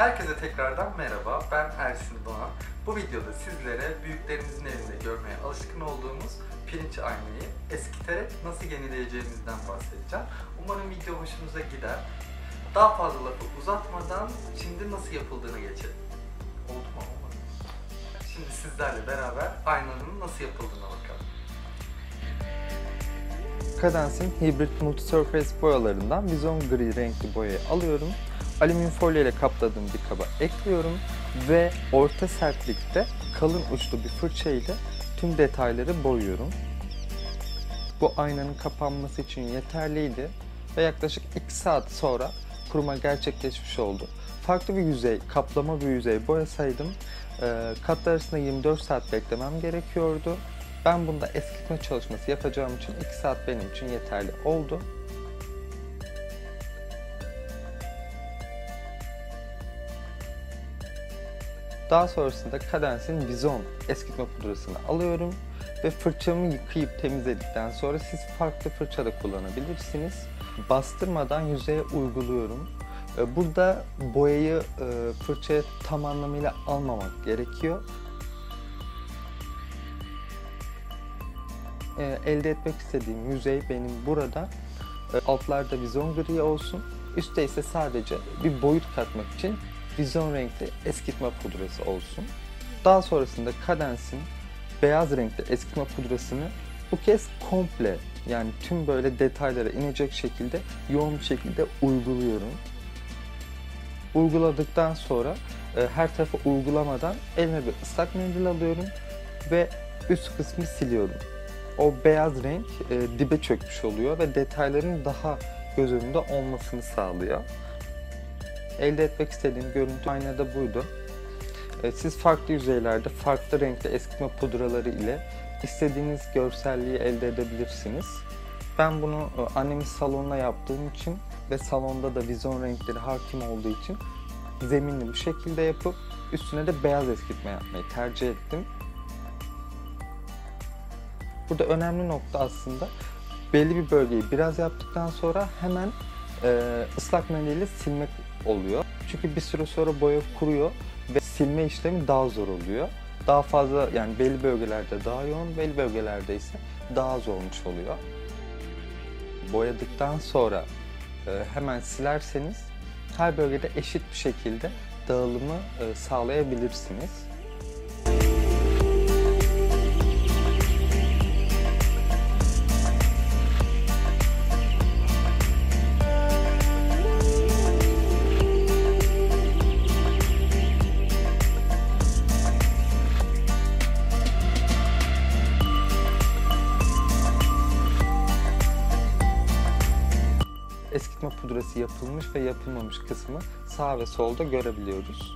Herkese tekrardan merhaba, ben Ersin Doğan. Bu videoda sizlere büyüklerimizin evinde görmeye alışkın olduğumuz pirinç aynayı eskiterek nasıl yenileyeceğimizden bahsedeceğim. Umarım video hoşunuza gider. Daha fazla lafı uzatmadan şimdi nasıl yapıldığını geçelim. Oldu mu? Olmadı. Şimdi sizlerle beraber aynanın nasıl yapıldığına bakalım. Cadence'in Hybrid Multi-Surface boyalarından Bison Gri renkli boyayı alıyorum. Alüminyum folyo ile kapladığım bir kaba ekliyorum ve orta sertlikte kalın uçlu bir fırça ile tüm detayları boyuyorum. Bu aynanın kapanması için yeterliydi ve yaklaşık 2 saat sonra kuruma gerçekleşmiş oldu. Farklı bir yüzey, kaplama bir yüzey boyasaydım katlar arasında 24 saat beklemem gerekiyordu. Ben bunda eskitme çalışması yapacağım için 2 saat benim için yeterli oldu. Daha sonrasında Cadence'in Bison eskitme pudrasını alıyorum ve fırçamı yıkayıp temizledikten sonra siz farklı fırça da kullanabilirsiniz. Bastırmadan yüzeye uyguluyorum. Burada boyayı fırçaya tam anlamıyla almamak gerekiyor. Elde etmek istediğim yüzey benim burada. Altlarda Bison gri olsun. Üstte ise sadece bir boyut katmak için Bison renkli eskitme pudrası olsun. Daha sonrasında Cadence'in beyaz renkli eskitme pudrasını bu kez komple, yani tüm böyle detaylara inecek şekilde yoğun bir şekilde uyguluyorum. Uyguladıktan sonra her tarafa uygulamadan elime bir ıslak mendil alıyorum ve üst kısmı siliyorum. O beyaz renk dibe çökmüş oluyor ve detayların daha göz önünde olmasını sağlıyor. Elde etmek istediğim görüntü aynada buydu. Siz farklı yüzeylerde farklı renkli eskitme pudraları ile istediğiniz görselliği elde edebilirsiniz. Ben bunu annemin salonuna yaptığım için ve salonda da Bison renkleri hakim olduğu için zeminli bir şekilde yapıp üstüne de beyaz eskitme yapmayı tercih ettim. Burada önemli nokta aslında belli bir bölgeyi biraz yaptıktan sonra hemen ıslak mendille silmek oluyor. Çünkü bir süre sonra boya kuruyor ve silme işlemi daha zor oluyor. Daha fazla, yani belli bölgelerde daha yoğun, belli bölgelerde ise daha az olmuş oluyor. Boyadıktan sonra hemen silerseniz her bölgede eşit bir şekilde dağılımı sağlayabilirsiniz. Eskitme pudrası yapılmış ve yapılmamış kısmı sağ ve solda görebiliyoruz.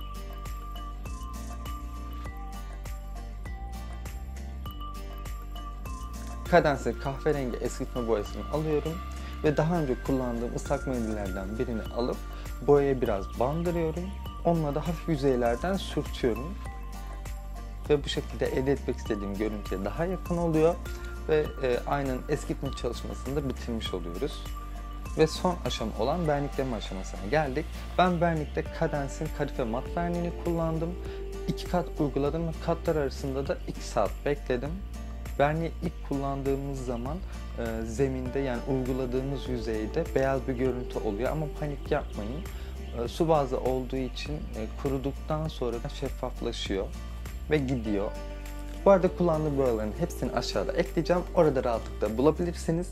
Cadence'in kahverengi eskitme boyasını alıyorum ve daha önce kullandığım ıslak mendillerden birini alıp boyaya biraz bandırıyorum. Onunla da hafif yüzeylerden sürtüyorum. Ve bu şekilde elde etmek istediğim görüntüye daha yakın oluyor ve aynanın eskitme çalışmasını da bitirmiş oluyoruz. Ve son aşama olan vernikleme aşamasına geldik. Ben vernikte Cadence'in kadife mat verniğini kullandım. 2 kat uyguladım ve katlar arasında da 2 saat bekledim. Verniği ilk kullandığımız zaman zeminde, yani uyguladığımız yüzeyde beyaz bir görüntü oluyor ama panik yapmayın. Su bazlı olduğu için kuruduktan sonra şeffaflaşıyor ve gidiyor. Bu arada kullandığım boyaların hepsini aşağıda ekleyeceğim. Orada rahatlıkla bulabilirsiniz.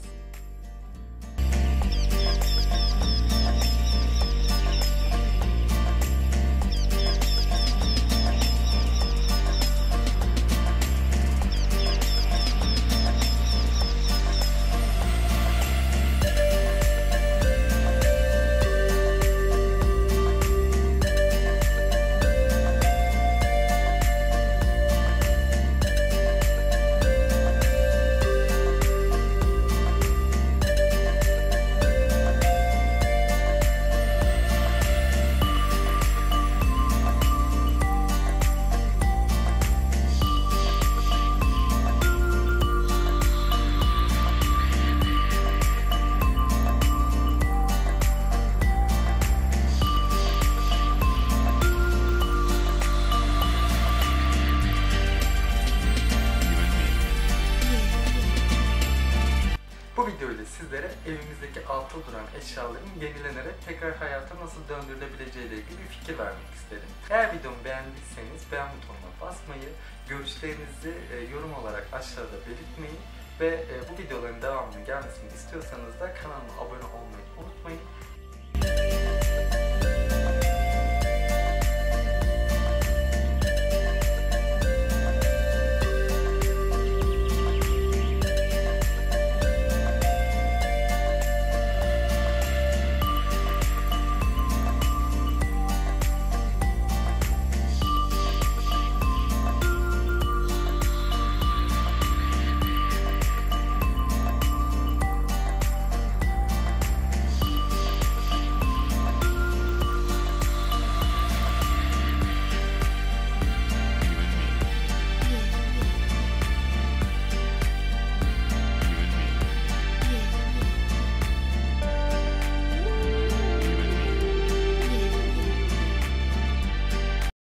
sizlere evimizdeki atıl duran eşyaların yenilenerek tekrar hayata nasıl döndürülebileceği ile ilgili bir fikir vermek istedim. Eğer videomu beğendiyseniz beğen butonuna basmayı, görüşlerinizi yorum olarak aşağıda belirtmeyi ve bu videoların devamının gelmesini istiyorsanız da kanalıma abone olmayı unutmayın.